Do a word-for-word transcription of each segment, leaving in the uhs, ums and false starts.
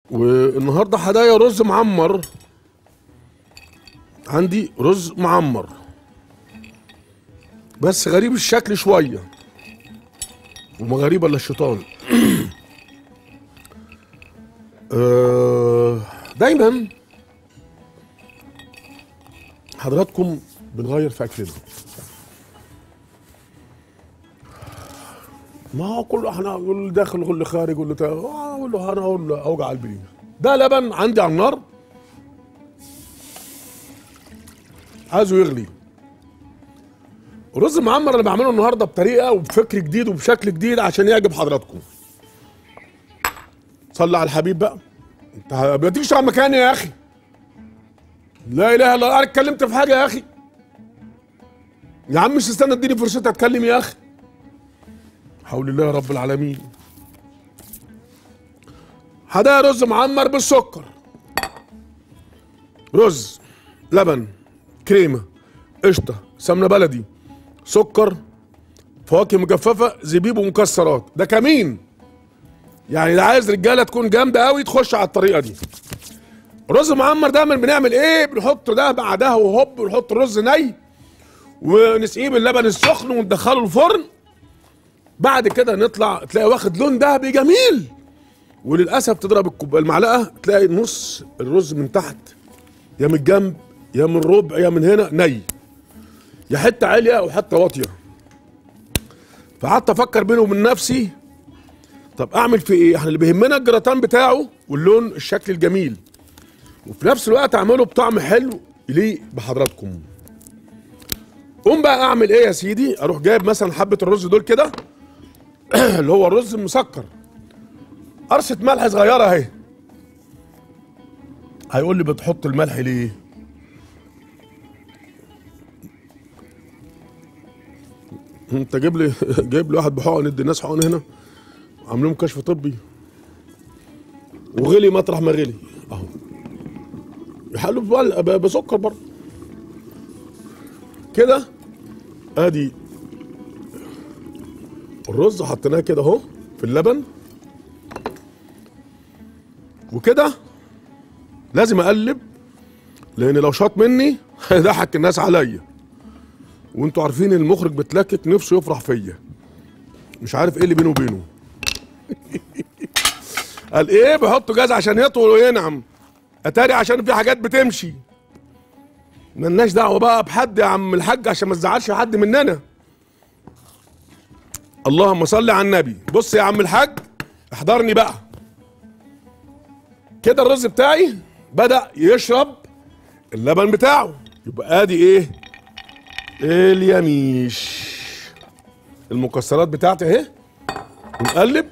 والنهارده هدايا رز معمر. عندي رز معمر بس غريب الشكل شويه، وما غريب الا الشيطان. آه، دايما حضراتكم بنغير في اكلنا. ما هو كله احنا يقول لي داخل يقول لي خارج يقول لي اقول له انا اقول له اوجع البليل. ده لبن عندي على النار عايزه يغلي. الرز المعمر اللي بعمله النهارده بطريقه وبفكر جديد وبشكل جديد عشان يعجب حضراتكم. صلي على الحبيب بقى. انت ما تيجي تقعد مكاني يا اخي. لا اله الا الله، انا اتكلمت في حاجه يا اخي. يا عم مش استنى اديني فرصتي اتكلم يا اخي. حول الله يا رب العالمين. هدايا رز معمر بالسكر. رز، لبن، كريمه، قشطه، سمنه بلدي، سكر، فواكه مجففه، زبيب ومكسرات. ده كمين. يعني ده عايز رجاله تكون جامده قوي تخش على الطريقه دي. الرز معمر دايما بنعمل ايه؟ بنحط ده مع ده وهوب ونحط الرز ني ونسقيه باللبن السخن وندخله الفرن. بعد كده نطلع تلاقي واخد لون ذهبي جميل، وللاسف تضرب الكوب المعلقه تلاقي نص الرز من تحت يا من الجنب يا من الربع يا من هنا ني، يا حته عاليه او حته واطيه. فقعدت افكر بيني وبين نفسي طب اعمل في ايه؟ احنا اللي بيهمنا الجراتان بتاعه واللون الشكل الجميل، وفي نفس الوقت اعمله بطعم حلو يليق بحضراتكم. قوم بقى اعمل ايه يا سيدي؟ اروح جايب مثلا حبه الرز دول كده اللي هو الرز المسكر، قرصه ملح صغيره اهي. هيقول لي بتحط الملح ليه؟ انت جايب لي جايب لي واحد بحقن ندي الناس حقن هنا عاملين كشف طبي وغلي مطرح ما غلي اهو. يحلوا بسكر برضه كده. ادي الرز حطيناه كده اهو في اللبن وكده. لازم اقلب لان لو شاط مني هيضحك الناس عليا، وانتوا عارفين المخرج بتلكك نفسه يفرح فيا، مش عارف ايه اللي بينه وبينه. قال ايه بيحطوا جاز عشان يطول وينعم، اتاري عشان في حاجات بتمشي. ملناش دعوه بقى بحد يا عم الحاج عشان ما تزعلش حد مننا. اللهم صل على النبي. بص يا عم الحاج احضرني بقى كده. الرز بتاعي بدأ يشرب اللبن بتاعه، يبقى ادي ايه؟ اليميش، المكسرات بتاعتي اهي. نقلب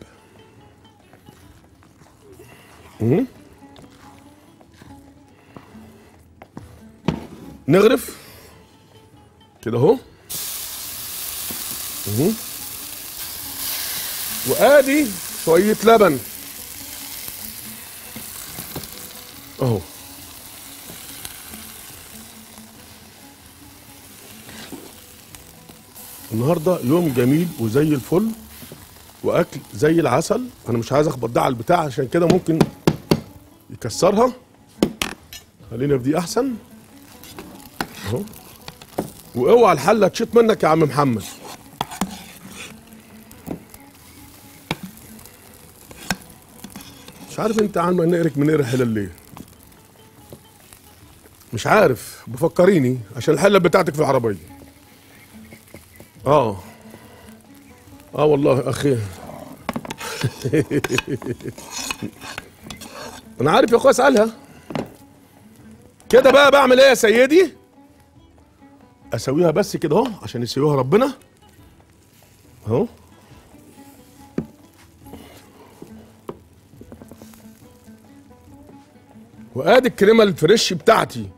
نغرف كده اهو. وادي شويه لبن اهو. النهارده يوم جميل وزي الفل واكل زي العسل. انا مش عايز اخبط ده على البتاع عشان كده ممكن يكسرها. خلينا في دي احسن اهو. واوعى الحله تشيط منك يا عم محمد. مش عارف انت عم نقرك من نقر حلال ليه؟ مش عارف، بفكريني عشان الحله بتاعتك في العربيه. اه اه والله اخي. انا عارف يا اخويا اسالها كده. بقى بعمل ايه يا سيدي؟ اسويها بس كده اهو عشان يسويها ربنا اهو. وادي الكريمه الفريش بتاعتي